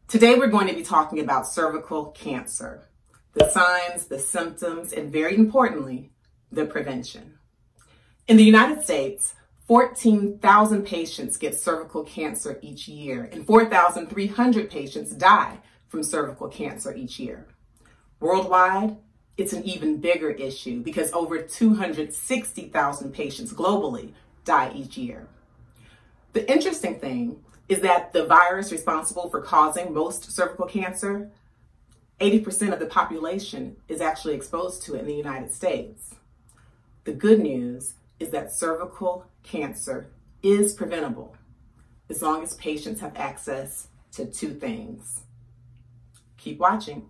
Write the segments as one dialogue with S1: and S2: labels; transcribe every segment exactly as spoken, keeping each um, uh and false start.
S1: Today we're going to be talking about cervical cancer, the signs, the symptoms, and very importantly, the prevention. In the United States, fourteen thousand patients get cervical cancer each year, and four thousand three hundred patients die from cervical cancer each year. Worldwide, it's an even bigger issue because over two hundred sixty thousand patients globally die each year. The interesting thing is that the virus responsible for causing most cervical cancer, eighty percent of the population is actually exposed to it in the United States. The good news is that cervical cancer is preventable as long as patients have access to two things. Keep watching.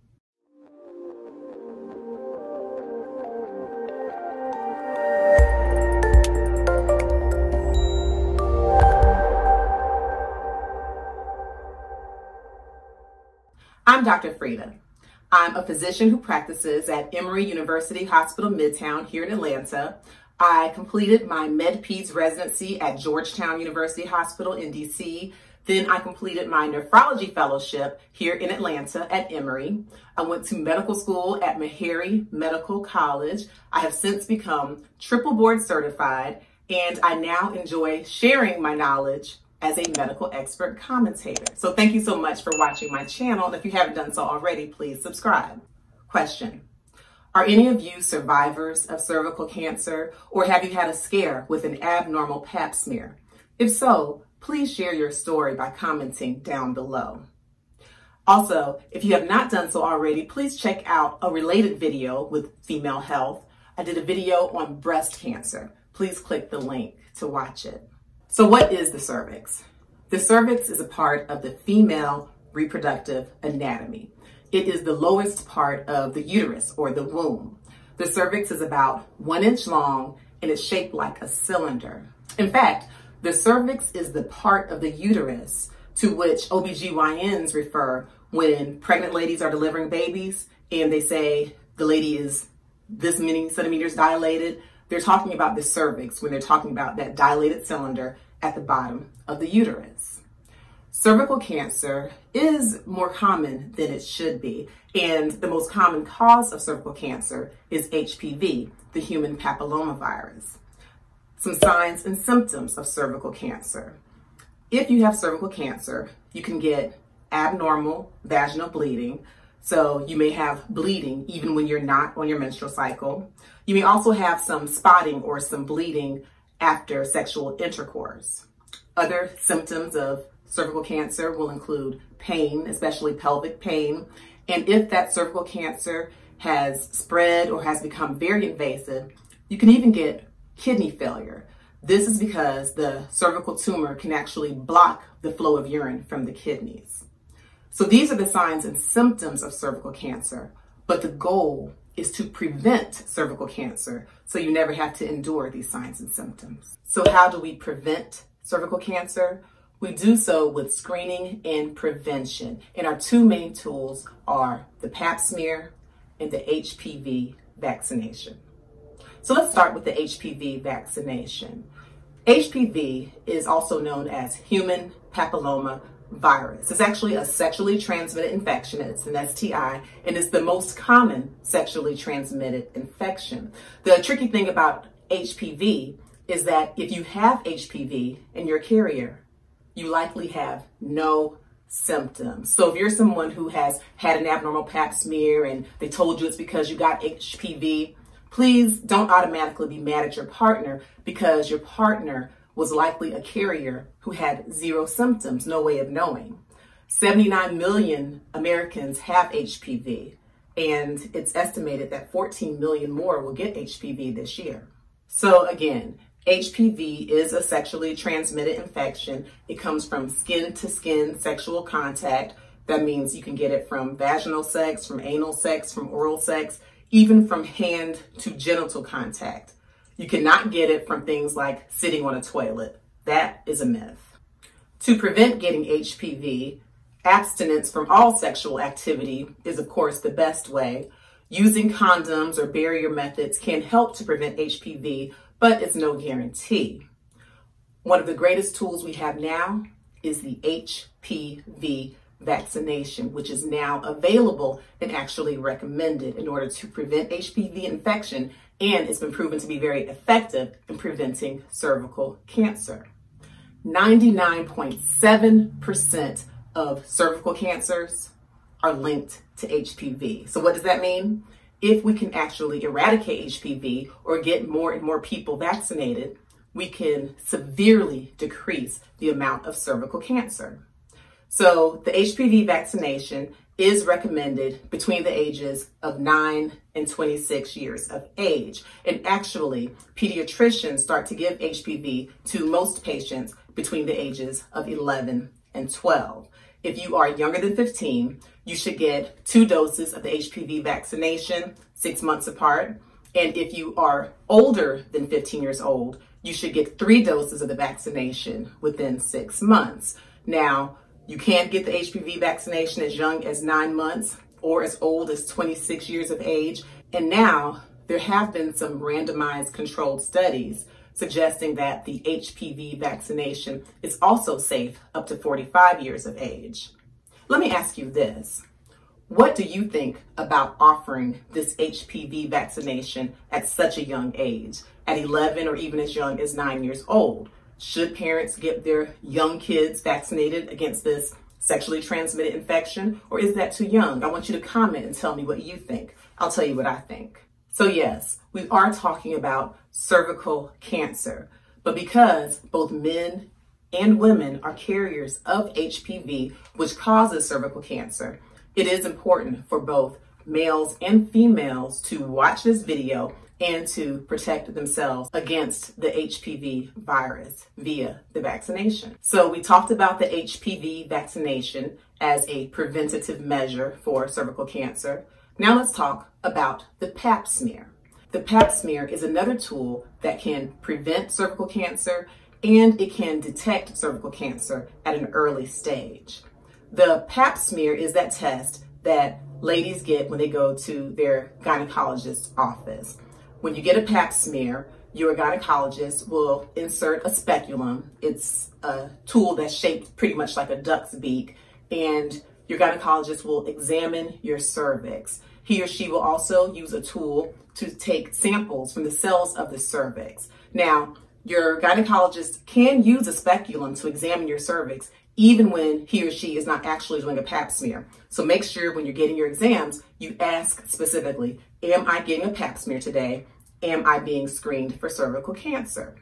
S1: I'm Doctor Frita. I'm a physician who practices at Emory University Hospital Midtown here in Atlanta. I completed my Med-Peds residency at Georgetown University Hospital in D C. Then I completed my nephrology fellowship here in Atlanta at Emory. I went to medical school at Meharry Medical College. I have since become triple board certified, and I now enjoy sharing my knowledge as a medical expert commentator. So thank you so much for watching my channel. And if you haven't done so already, please subscribe. Question: are any of you survivors of cervical cancer, or have you had a scare with an abnormal Pap smear? If so, please share your story by commenting down below. Also, if you have not done so already, please check out a related video with female health. I did a video on breast cancer. Please click the link to watch it. So what is the cervix? The cervix is a part of the female reproductive anatomy. It is the lowest part of the uterus or the womb. The cervix is about one inch long and it's shaped like a cylinder. In fact, the cervix is the part of the uterus to which O B G Y Ns refer when pregnant ladies are delivering babies and they say the lady is this many centimeters dilated. They're talking about the cervix when they're talking about that dilated cylinder at the bottom of the uterus. Cervical cancer is more common than it should be, and the most common cause of cervical cancer is H P V, the human papillomavirus. Some signs and symptoms of cervical cancer. If you have cervical cancer, you can get abnormal vaginal bleeding. So you may have bleeding even when you're not on your menstrual cycle. You may also have some spotting or some bleeding after sexual intercourse. Other symptoms of cervical cancer will include pain, especially pelvic pain. And if that cervical cancer has spread or has become very invasive, you can even get kidney failure. This is because the cervical tumor can actually block the flow of urine from the kidneys. So these are the signs and symptoms of cervical cancer, but the goal is to prevent cervical cancer so you never have to endure these signs and symptoms. So how do we prevent cervical cancer? We do so with screening and prevention. And our two main tools are the Pap smear and the H P V vaccination. So let's start with the H P V vaccination. H P V is also known as human papilloma virus. It's actually a sexually transmitted infection. It's an S T I, and it's the most common sexually transmitted infection. The tricky thing about H P V is that if you have H P V and you're a carrier, you likely have no symptoms. So if you're someone who has had an abnormal Pap smear and they told you it's because you got H P V, please don't automatically be mad at your partner because your partner was likely a carrier who had zero symptoms, no way of knowing. seventy-nine million Americans have H P V, and it's estimated that fourteen million more will get H P V this year. So again, H P V is a sexually transmitted infection. It comes from skin-to-skin sexual contact. That means you can get it from vaginal sex, from anal sex, from oral sex, even from hand to genital contact. You cannot get it from things like sitting on a toilet. That is a myth. To prevent getting H P V, abstinence from all sexual activity is, of course, the best way. Using condoms or barrier methods can help to prevent H P V, but it's no guarantee. One of the greatest tools we have now is the H P V vaccination, which is now available and actually recommended in order to prevent H P V infection, and it's been proven to be very effective in preventing cervical cancer. ninety-nine point seven percent of cervical cancers are linked to H P V. So what does that mean? If we can actually eradicate H P V or get more and more people vaccinated, we can severely decrease the amount of cervical cancer. So the H P V vaccination is recommended between the ages of nine and twenty-six years of age. And actually, pediatricians start to give H P V to most patients between the ages of eleven and twelve. If you are younger than fifteen, you should get two doses of the H P V vaccination six months apart. And if you are older than fifteen years old, you should get three doses of the vaccination within six months. Now, you can't get the H P V vaccination as young as nine months or as old as twenty-six years of age. And now there have been some randomized controlled studies suggesting that the H P V vaccination is also safe up to forty-five years of age. Let me ask you this. What do you think about offering this H P V vaccination at such a young age, at eleven or even as young as nine years old? Should parents get their young kids vaccinated against this sexually transmitted infection, or is that too young? I want you to comment and tell me what you think. I'll tell you what I think. So yes, we are talking about cervical cancer, but because both men and women are carriers of H P V, which causes cervical cancer, it is important for both males and females to watch this video and to protect themselves against the H P V virus via the vaccination. So we talked about the H P V vaccination as a preventative measure for cervical cancer. Now let's talk about the Pap Smear. The Pap Smear is another tool that can prevent cervical cancer, and it can detect cervical cancer at an early stage. The Pap Smear is that test that ladies get when they go to their gynecologist's office. When you get a Pap Smear, your gynecologist will insert a speculum. It's a tool that's shaped pretty much like a duck's beak, and your gynecologist will examine your cervix. He or she will also use a tool to take samples from the cells of the cervix. Now, your gynecologist can use a speculum to examine your cervix even when he or she is not actually doing a Pap Smear. So make sure when you're getting your exams, you ask specifically, am I getting a Pap Smear today? Am I being screened for cervical cancer?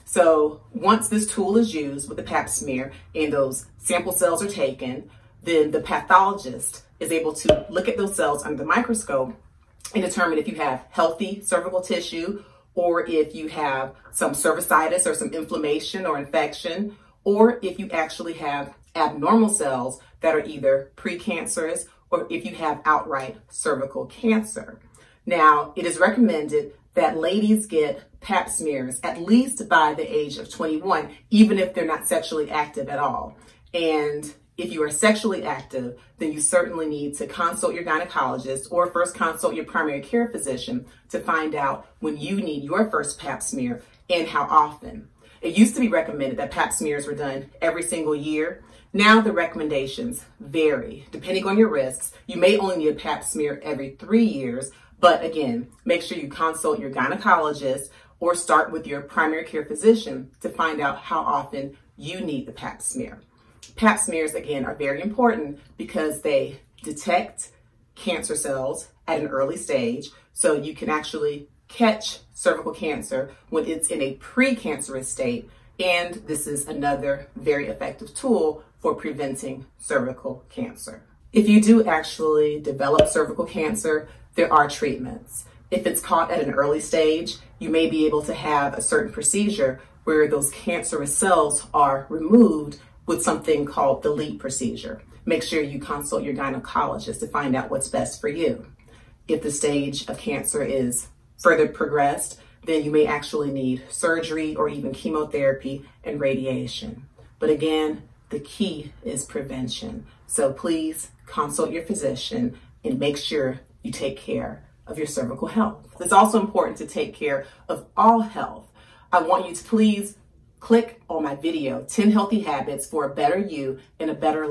S1: So once this tool is used with the Pap Smear and those sample cells are taken, then the pathologist is able to look at those cells under the microscope and determine if you have healthy cervical tissue, or if you have some cervicitis or some inflammation or infection, or if you actually have abnormal cells that are either precancerous or if you have outright cervical cancer. Now, it is recommended that ladies get Pap Smears at least by the age of twenty-one, even if they're not sexually active at all. And if you are sexually active, then you certainly need to consult your gynecologist or first consult your primary care physician to find out when you need your first Pap Smear and how often. It used to be recommended that Pap Smears were done every single year. Now the recommendations vary. Depending on your risks, you may only need a Pap Smear every three years. But again, make sure you consult your gynecologist or start with your primary care physician to find out how often you need the Pap Smear. Pap Smears, again, are very important because they detect cancer cells at an early stage, so you can actually catch cervical cancer when it's in a precancerous state, and this is another very effective tool for preventing cervical cancer. If you do actually develop cervical cancer, there are treatments. If it's caught at an early stage, you may be able to have a certain procedure where those cancerous cells are removed with something called the LEAP procedure. Make sure you consult your gynecologist to find out what's best for you. If the stage of cancer is further progressed, then you may actually need surgery or even chemotherapy and radiation. But again, the key is prevention. So please consult your physician and make sure you take care of your cervical health. It's also important to take care of all health. I want you to please click on my video, ten Healthy Habits for a Better You and a Better Life,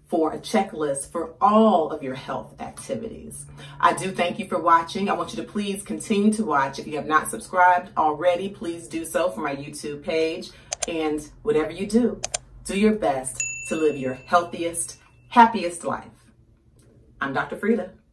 S1: for a checklist for all of your health activities. I do thank you for watching. I want you to please continue to watch. If you have not subscribed already, please do so for my YouTube page. And whatever you do, do your best to live your healthiest, happiest life. I'm Doctor Frita.